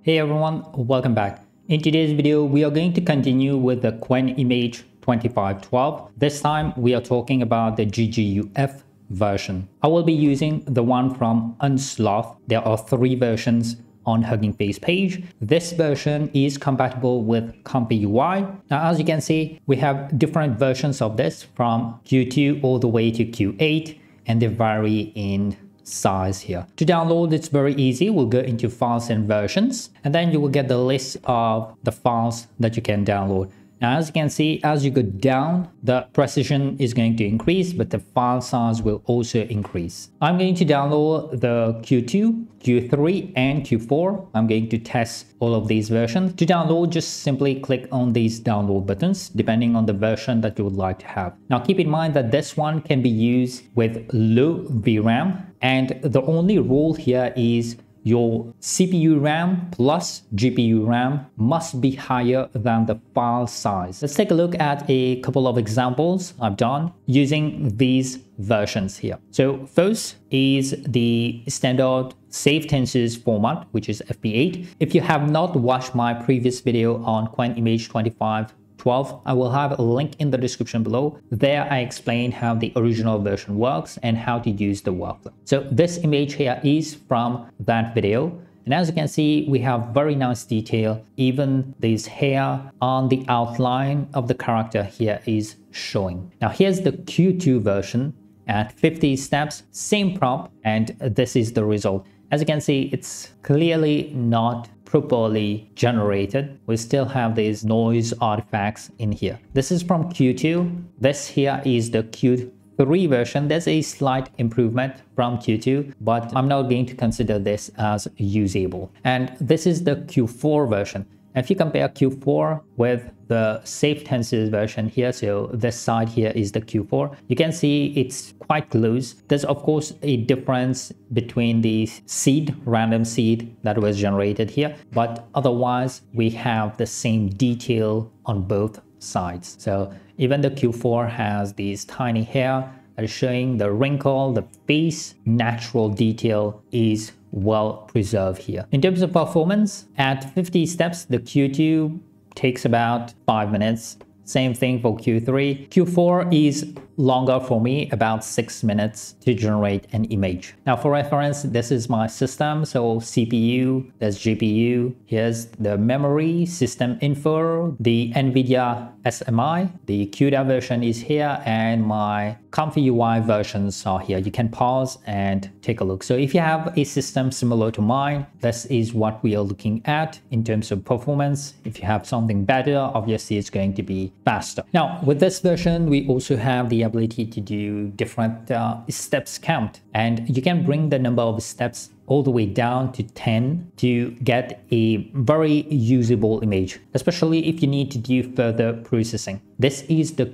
Hey everyone, welcome back. In today's video, we are going to continue with the Qwen image 2512. This time we are talking about the GGUF version. I will be using the one from Unsloth. There are 3 versions on Hugging Face page. This version is compatible with ComfyUI. Now, as you can see, we have different versions of this from Q2 all the way to Q8, and they vary in size here. To download, it's very easy. We'll go into files and versions, and then you will get the list of the files that you can download. Now, as you can see, as you go down, the precision is going to increase, but the file size will also increase. I'm going to download the Q2, Q3, and Q4. I'm going to test all of these versions. To download, just simply click on these download buttons, depending on the version that you would like to have. Now, keep in mind that this one can be used with low VRAM, and the only rule here is your CPU RAM plus GPU RAM must be higher than the file size. Let's take a look at a couple of examples I've done using these versions here. So first is the standard Safetensors format, which is FP8. If you have not watched my previous video on Qwen image 2512, I will have a link in the description below. There I explain how the original version works and how to use the workflow. So this image here is from that video. And as you can see, we have very nice detail. Even this hair on the outline of the character here is showing. Now here's the Q2 version at 50 steps, same prompt, and this is the result. As you can see, it's clearly not properly generated. We still have these noise artifacts in here. This is from Q2. This here is the Q3 version. There's a slight improvement from Q2, but I'm not going to consider this as usable. And this is the Q4 version. If you compare Q4 with the Safetensors version here, so this side here is the Q4, you can see it's quite close. There's of course a difference between the seed, random seed that was generated here, but otherwise we have the same detail on both sides. So even the Q4 has these tiny hair that is showing the wrinkle, the face natural detail is well preserved here. In terms of performance, at 50 steps, the Q2 takes about 5 minutes. Same thing for Q3. Q4 is longer for me, about 6 minutes to generate an image. Now for reference, this is my system. So CPU, there's GPU, here's the memory, system info, the NVIDIA SMI, the CUDA version is here, and my ComfyUI versions are here. You can pause and take a look. So if you have a system similar to mine, this is what we are looking at in terms of performance. If you have something better, obviously it's going to be faster. Now with this version, we also have the ability to do different steps count, and you can bring the number of steps all the way down to 10 to get a very usable image, especially if you need to do further processing. This is the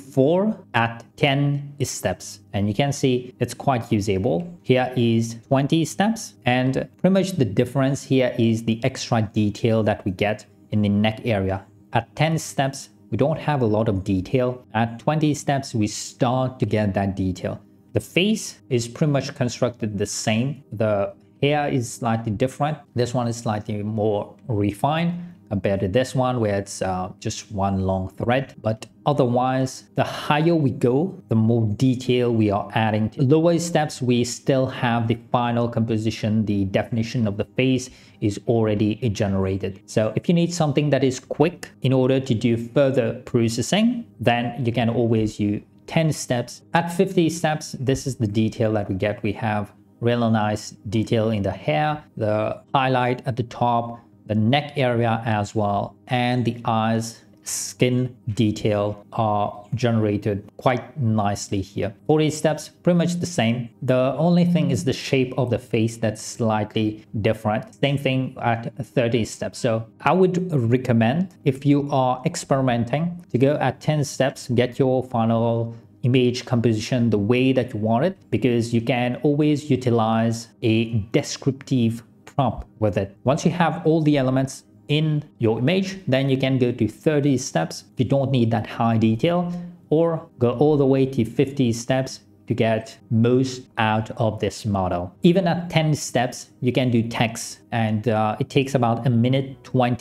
Q4 at 10 steps, and you can see it's quite usable. Here is 20 steps, and pretty much the difference here is the extra detail that we get in the neck area. At 10 steps, we don't have a lot of detail. At 20 steps, we start to get that detail. The face is pretty much constructed the same. The hair is slightly different. This one is slightly more refined compared to this one where it's just one long thread. But otherwise, the higher we go, the more detail we are adding. Lower steps, we still have the final composition. The definition of the face is already generated. So if you need something that is quick in order to do further processing, then you can always use 10 steps. At 50 steps, this is the detail that we get. We have really nice detail in the hair, the highlight at the top, the neck area as well, and the eyes, skin detail are generated quite nicely here. 40 steps, pretty much the same. The only thing is the shape of the face that's slightly different. Same thing at 30 steps. So I would recommend, if you are experimenting, to go at 10 steps, get your final image composition the way that you want it, because you can always utilize a descriptive prompt with it. Once you have all the elements in your image, then you can go to 30 steps if you don't need that high detail, or go all the way to 50 steps to get most out of this model. Even at 10 steps, you can do text, and it takes about 1 minute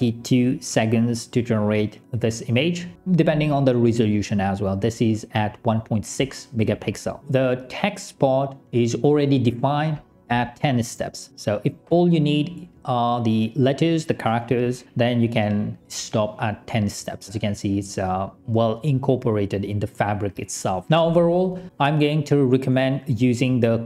22 seconds to generate this image, depending on the resolution as well. This is at 1.6 megapixel. The text part is already defined at 10 steps. So if all you need are the letters, the characters, then you can stop at 10 steps. As you can see, it's well incorporated in the fabric itself. Now, overall, I'm going to recommend using the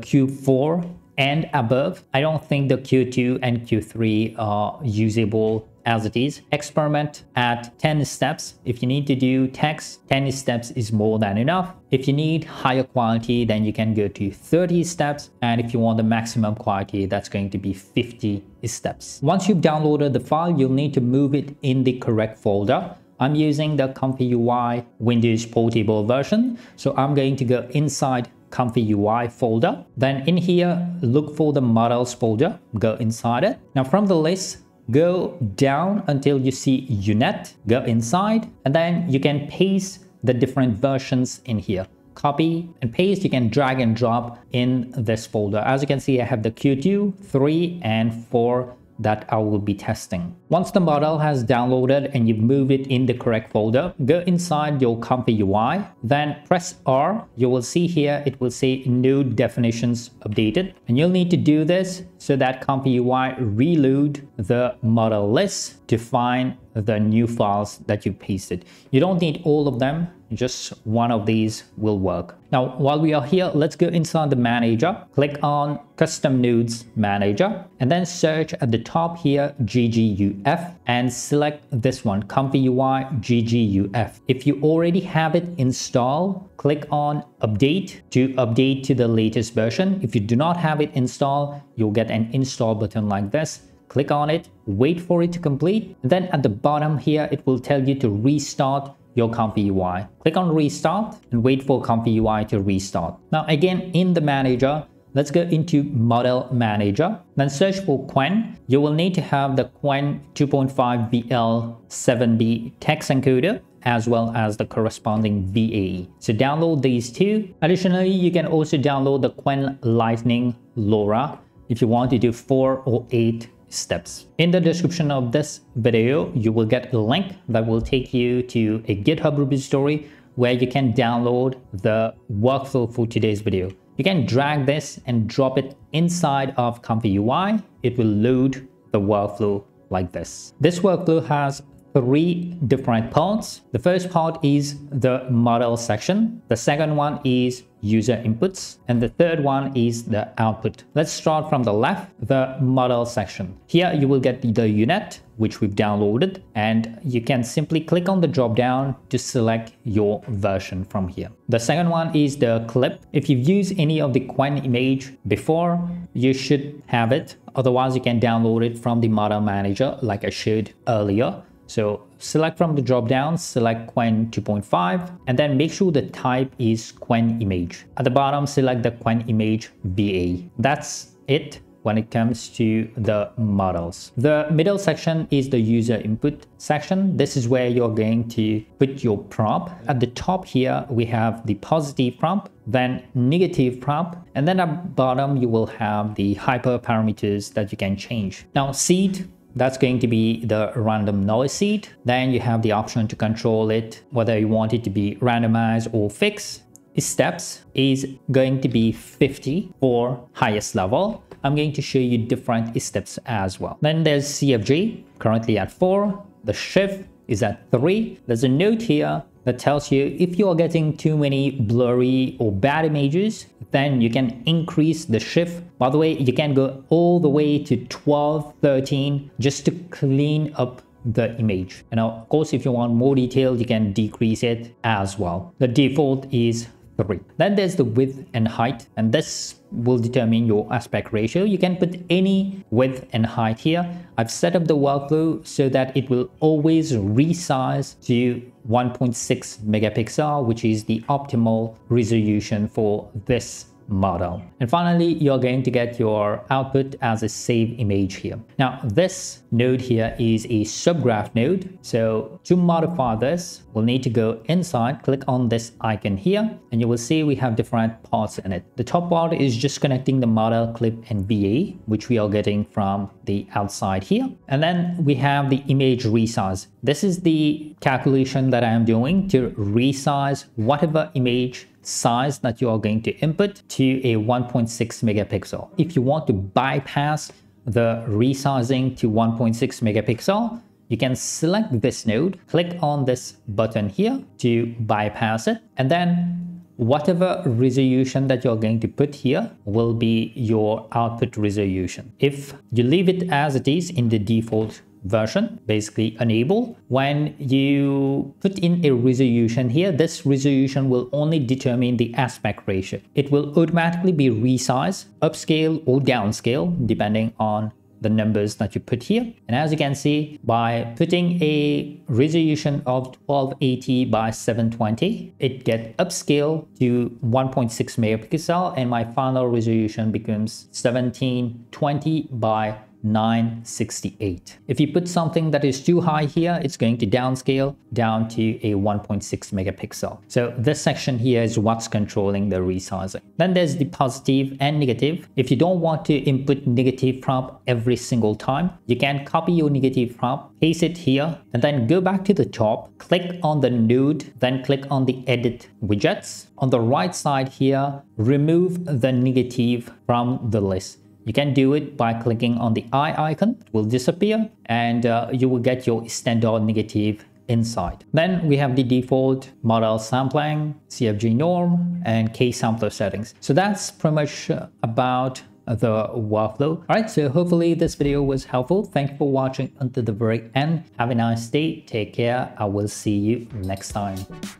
Q4 and above. I don't think the Q2 and Q3 are usable as it is. Experiment at 10 steps. If you need to do text, 10 steps is more than enough. If you need higher quality, then you can go to 30 steps. And if you want the maximum quality, that's going to be 50 steps. Once you've downloaded the file, you'll need to move it in the correct folder. I'm using the ComfyUI Windows Portable version. So I'm going to go inside ComfyUI folder. Then in here, look for the models folder, go inside it. Now from the list, go down until you see UNet, go inside, and then you can paste the different versions in here. Copy and paste, you can drag and drop in this folder. As you can see, I have the Q2, 3, and 4 that I will be testing. Once the model has downloaded and you've moved it in the correct folder, go inside your ComfyUI, then press R. You will see here, it will say node definitions updated. And you'll need to do this so that ComfyUI reload the model list to find the new files that you pasted. You don't need all of them, just one of these will work. Now, while we are here, let's go inside the manager, click on Custom Nodes Manager, and then search at the top here, GGUF, and select this one, ComfyUI GGUF. If you already have it installed, click on Update to update to the latest version. If you do not have it installed, you'll get an install button like this. Click on it, wait for it to complete. Then at the bottom here, it will tell you to restart your ComfyUI. Click on Restart and wait for ComfyUI to restart. Now again, in the manager, let's go into Model Manager. Then search for Qwen. You will need to have the Qwen 2.5 VL7B text encoder as well as the corresponding VAE. So download these two. Additionally, you can also download the Qwen Lightning LoRa if you want to do 4 or 8 steps. In the description of this video, you will get a link that will take you to a GitHub repository where you can download the workflow for today's video. You can drag this and drop it inside of ComfyUI. It will load the workflow like this. This workflow has 3 different parts. The first part is the model section. The second one is user inputs. And the third one is the output. Let's start from the left, the model section. Here you will get the UNet, which we've downloaded, and you can simply click on the drop down to select your version from here. The second one is the clip. If you've used any of the Qwen image before, you should have it. Otherwise, you can download it from the model manager like I showed earlier. So select from the drop down, select Qwen 2.5, and then make sure the type is Qwen image. At the bottom, select the Qwen image VA. That's it when it comes to the models. The middle section is the user input section. This is where you're going to put your prompt. At the top here, we have the positive prompt, then negative prompt, and then at bottom, you will have the hyperparameters that you can change. Now, seed, that's going to be the random noise seed. Then you have the option to control it, whether you want it to be randomized or fixed. Steps is going to be 50 for highest level. I'm going to show you different steps as well. Then there's CFG, currently at 4. The shift is at 3. There's a note here that tells you if you are getting too many blurry or bad images, then you can increase the shift. By the way, you can go all the way to 12, 13 just to clean up the image. And of course, if you want more detail, you can decrease it as well. The default is 3. Then there's the width and height, and this will determine your aspect ratio. You can put any width and height here. I've set up the workflow so that it will always resize to 1.6 megapixel, which is the optimal resolution for this model. And finally, you're going to get your output as a save image here. Now, this node here is a subgraph node. So to modify this, we'll need to go inside, click on this icon here, and you will see we have different parts in it. The top part is just connecting the model, clip, and VA, which we are getting from the outside here. And then we have the image resize. This is the calculation that I am doing to resize whatever image size that you are going to input to a 1.6 megapixel. If you want to bypass the resizing to 1.6 megapixel, you can select this node, click on this button here to bypass it, and then whatever resolution that you're going to put here will be your output resolution. If you leave it as it is in the default version, basically enable, when you put in a resolution here, this resolution will only determine the aspect ratio. It will automatically be resized, upscale or downscale, depending on the numbers that you put here. And as you can see, by putting a resolution of 1280 by 720, it gets upscaled to 1.6 megapixel, and my final resolution becomes 1720 by 968. If you put something that is too high here, it's going to downscale down to a 1.6 megapixel. So this section here is what's controlling the resizing. Then there's the positive and negative. If you don't want to input negative prompt every single time, you can copy your negative prompt, paste it here, and then go back to the top, click on the node, then click on the edit widgets. On the right side here, remove the negative from the list. You can do it by clicking on the eye icon, it will disappear, and you will get your standard negative inside. Then we have the default model sampling, CFG norm, and K-sampler settings. So that's pretty much about the workflow. All right, so hopefully this video was helpful. Thank you for watching until the very end. Have a nice day. Take care. I will see you next time.